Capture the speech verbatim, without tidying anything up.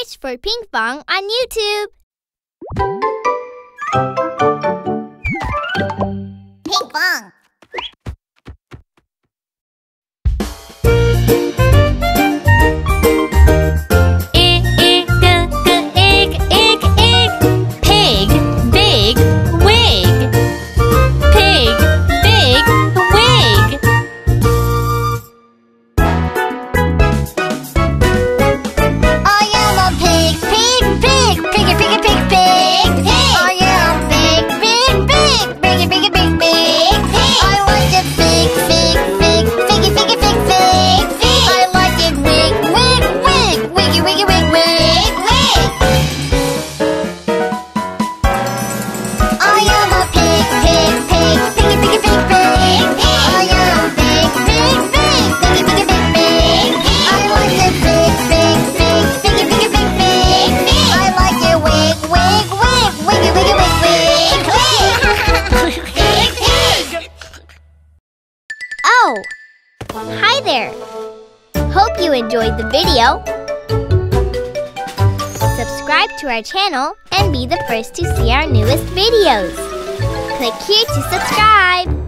Search for Pinkfong on YouTube. Pinkfong. Oh! Hi there! Hope you enjoyed the video. Subscribe to our channel and be the first to see our newest videos. Click here to subscribe.